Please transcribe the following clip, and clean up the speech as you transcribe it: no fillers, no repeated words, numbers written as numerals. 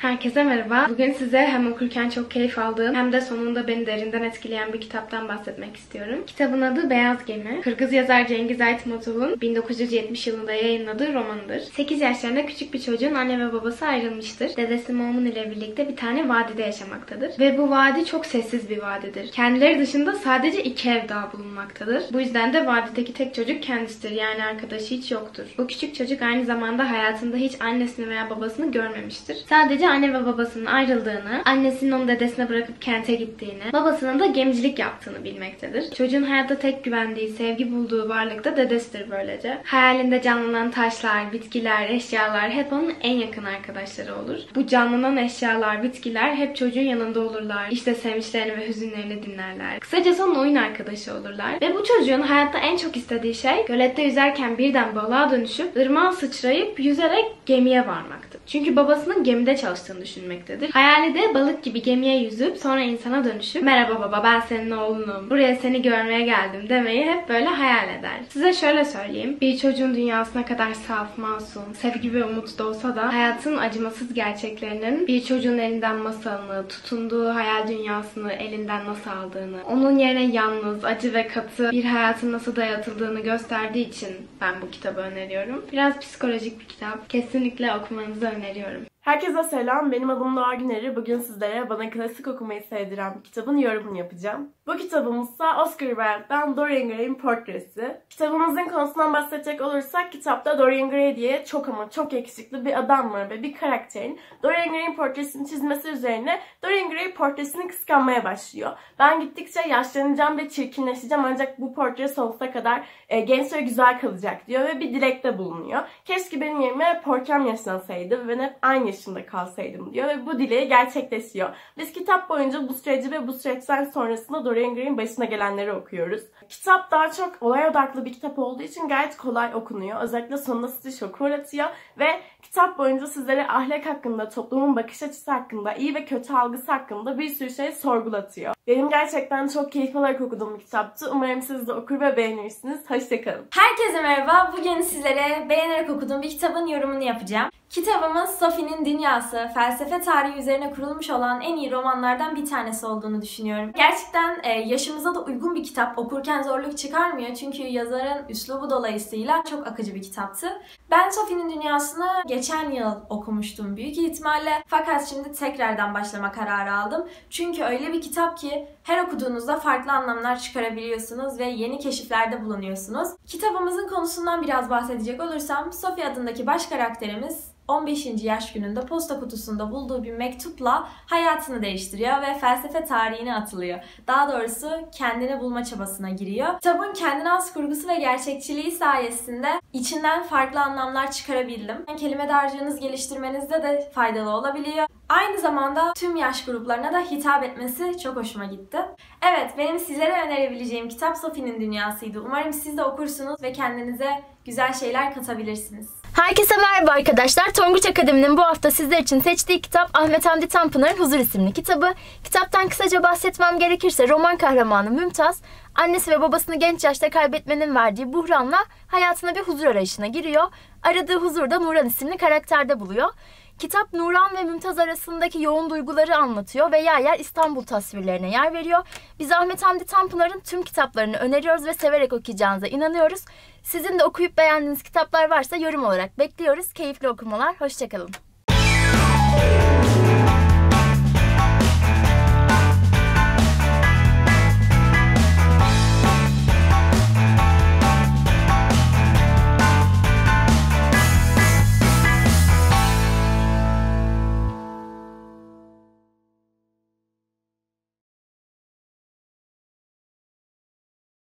Herkese merhaba. Bugün size hem okurken çok keyif aldığım hem de sonunda beni derinden etkileyen bir kitaptan bahsetmek istiyorum. Kitabın adı Beyaz Gemi. Kırgız yazar Cengiz Aytmatov'un 1970 yılında yayınladığı romanıdır. 8 yaşlarında küçük bir çocuğun anne ve babası ayrılmıştır. Dedesi Momun ile birlikte bir tane vadide yaşamaktadır. Ve bu vadi çok sessiz bir vadidir. Kendileri dışında sadece 2 ev daha bulunmaktadır. Bu yüzden de vadideki tek çocuk kendisidir. Yani arkadaşı hiç yoktur. Bu küçük çocuk aynı zamanda hayatında hiç annesini veya babasını görmemiştir. Sadece anne ve babasının ayrıldığını, annesinin onu dedesine bırakıp kente gittiğini, babasının da gemicilik yaptığını bilmektedir. Çocuğun hayatta tek güvendiği, sevgi bulduğu varlık da dedesidir böylece. Hayalinde canlanan taşlar, bitkiler, eşyalar hep onun en yakın arkadaşları olur. Bu canlanan eşyalar, bitkiler hep çocuğun yanında olurlar. İşte sevinçlerini ve hüzünlerini dinlerler. Kısacası onun oyun arkadaşı olurlar. Ve bu çocuğun hayatta en çok istediği şey gölette yüzerken birden balığa dönüşüp ırmağa sıçrayıp yüzerek gemiye varmaktır. Çünkü babasının gemide çalıştığını düşünmektedir. Hayali de balık gibi gemiye yüzüp sonra insana dönüşüp "Merhaba baba, ben senin oğlunum. Buraya seni görmeye geldim" demeyi hep böyle hayal eder. Size şöyle söyleyeyim. Bir çocuğun dünyasına kadar saf, masum, sevgi ve umut da olsa da hayatın acımasız gerçeklerinin bir çocuğun elinden masalını, tutunduğu hayal dünyasını elinden nasıl aldığını, onun yerine yalnız, acı ve katı bir hayatın nasıl dayatıldığını gösterdiği için ben bu kitabı öneriyorum. Biraz psikolojik bir kitap. Kesinlikle okumanızı öneriyorum. Herkese selam, benim adım Doğa Güneri. Bugün sizlere bana klasik okumayı sevdiren bir kitabın yorumunu yapacağım. Bu kitabımızsa Oscar Wilde'dan Dorian Gray'in Portresi. Kitabımızın konusundan bahsedecek olursak, kitapta Dorian Gray diye çok ama çok yakışıklı bir adam var ve bir karakterin Dorian Gray'in portresini çizmesi üzerine Dorian Gray portresini kıskanmaya başlıyor. Ben gittikçe yaşlanacağım ve çirkinleşeceğim, ancak bu portre sonsuza kadar genç ve güzel kalacak diyor ve bir dilekte bulunuyor. Keşke benim yerime portrem yaşlansaydı ve ben hep aynı yaşında kalsaydım diyor ve bu dileği gerçekleşiyor. Biz kitap boyunca bu süreci ve bu süreçten sonrasında Dorian Gray'in başına gelenleri okuyoruz. Kitap daha çok olay odaklı bir kitap olduğu için gayet kolay okunuyor. Özellikle sonunda sizi şoka uğratıyor ve kitap boyunca sizlere ahlak hakkında, toplumun bakış açısı hakkında, iyi ve kötü algısı hakkında bir sürü şey sorgulatıyor. Benim gerçekten çok keyif alarak okuduğum bir kitaptı. Umarım siz de okur ve beğenirsiniz. Hoşçakalın. Herkese merhaba. Bugün sizlere beğenerek okuduğum bir kitabın yorumunu yapacağım. Kitabımız Sophie'nin Dünyası, felsefe tarihi üzerine kurulmuş olan en iyi romanlardan bir tanesi olduğunu düşünüyorum. Gerçekten yaşımıza da uygun bir kitap. Okurken zorluk çıkarmıyor çünkü yazarın üslubu dolayısıyla çok akıcı bir kitaptı. Ben Sophie'nin Dünyası'nı geçen yıl okumuştum büyük ihtimalle. Fakat şimdi tekrardan başlama kararı aldım. Çünkü öyle bir kitap ki her okuduğunuzda farklı anlamlar çıkarabiliyorsunuz ve yeni keşiflerde bulunuyorsunuz. Kitabımızın konusundan biraz bahsedecek olursam, Sophie adındaki baş karakterimiz 15. yaş gününde posta kutusunda bulduğu bir mektupla hayatını değiştiriyor ve felsefe tarihine atılıyor. Daha doğrusu kendini bulma çabasına giriyor. Kitabın kendine has kurgusu ve gerçekçiliği sayesinde içinden farklı anlamlar çıkarabildim. Kelime dağarcığınızı geliştirmenizde de faydalı olabiliyor. Aynı zamanda tüm yaş gruplarına da hitap etmesi çok hoşuma gitti. Evet, benim sizlere önerebileceğim kitap Sophie'nin Dünyası'ydı. Umarım siz de okursunuz ve kendinize güzel şeyler katabilirsiniz. Herkese merhaba arkadaşlar. Tonguç Akademi'nin bu hafta sizler için seçtiği kitap Ahmet Hamdi Tanpınar'ın Huzur isimli kitabı. Kitaptan kısaca bahsetmem gerekirse, roman kahramanı Mümtaz, annesi ve babasını genç yaşta kaybetmenin verdiği buhranla hayatına bir huzur arayışına giriyor. Aradığı huzur da Nuran isimli karakterde buluyor. Kitap Nuran ve Mümtaz arasındaki yoğun duyguları anlatıyor ve yer yer İstanbul tasvirlerine yer veriyor. Biz Ahmet Hamdi Tanpınar'ın tüm kitaplarını öneriyoruz ve severek okuyacağınıza inanıyoruz. Sizin de okuyup beğendiğiniz kitaplar varsa yorum olarak bekliyoruz. Keyifli okumalar, hoşçakalın.